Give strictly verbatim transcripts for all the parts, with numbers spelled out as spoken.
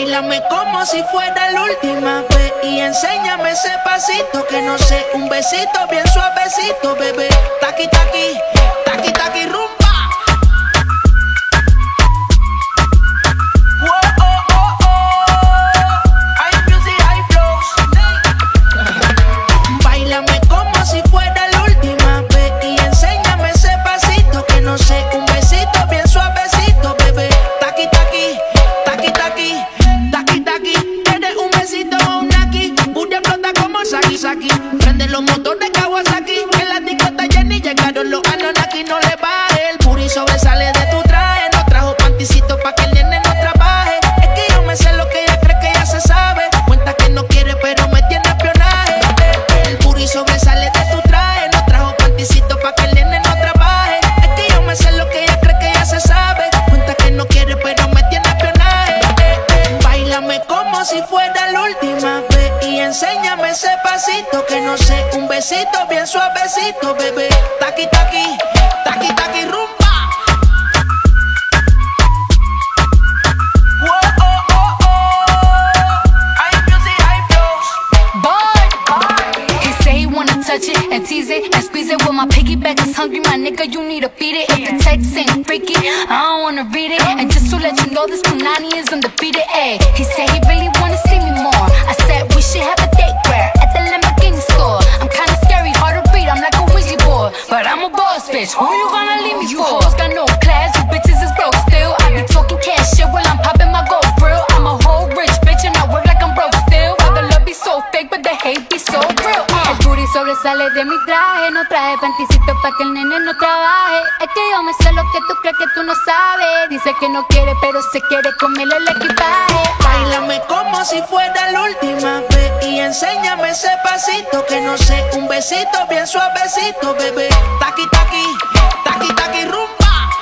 Báilame como si fuera la última vez y enséñame ese pasito que no sé, un besito bien suavecito, bebé. Taqui, taqui, taqui, taqui, rumba. Prende los motores de Kawasaki. En la discota Jenny llegaron los Anunnaki. No le baje, el puri sobresale de tu traje. No trajo panticito pa' que el nene no trabaje. Es que yo me sé lo que ella cree que ya se sabe. Cuenta que no quiere pero me tiene espionaje. El puri sobresale de tu traje. No trajo panticito pa' que el nene no trabaje. Es que yo me sé lo que ella cree que ya se sabe. Cuenta que no quiere pero me tiene espionaje. Báilame como si fuera la última vez y enséñame ese pasito que no sé, un besito bien suavecito, bebé. Taqui, taqui, taqui, taqui, rumba. Whoa, oh, oh, oh. High music, high flows. Boy, he say he wanna touch it and tease it and squeeze it. Well, my piggyback is hungry, my nigga, you need to feed it. If the text ain't freaky, I don't wanna read it. And just to let you know, this Punani is undefeated. Ay, he said he really wanna see me more. I said we should have a date where at the Lamborghini store. I'm kinda scary, hard to read, I'm like a Ouija board, but I'm a boss bitch. Who you gonna leave me for? You hoes got no class, you bitches is broke still. I be talking cash shit while I'm popping my gold grill. I'm a whole rich bitch and I work like I'm broke still. Why the love be so fake, but the hate be so real. El booty sobresale de mi traje, no traje panticito pa' que el nene no trabaje. Es que yo me sé lo que tú crees que tú no sabes. Dice que no quiere, pero se quiere comerle el equipaje. Báilame como si fuera la última vez y enséñame ese pasito que no sé, un besito bien suavecito, bebé. Taqui, taqui, taqui, taqui, rumba.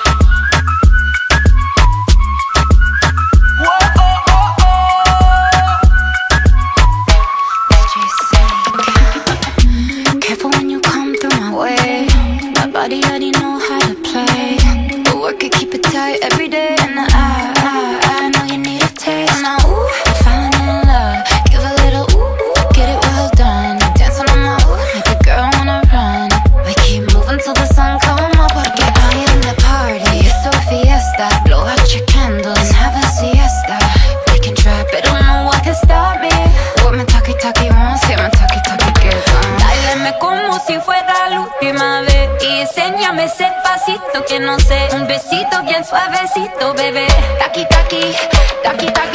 Body already know how to play, but work it, keep it tight every day. And I, I, I know you need a taste. Now, ooh, I'm falling in love. Give a little ooh, ooh, get it well done. Dance on my ooh, make a girl wanna run. We keep moving till the sun come up, porque I am the party. It's a fiesta. Blow out your candles and have a siesta. We can try, but don't know what can stop me. What my talkie talkie wants, get my talkie talkie gets on. Báilame como si fuera la última vez y enséñame ese pasito que no sé, un besito bien suavecito, bebé. Taqui taqui, taqui taqui.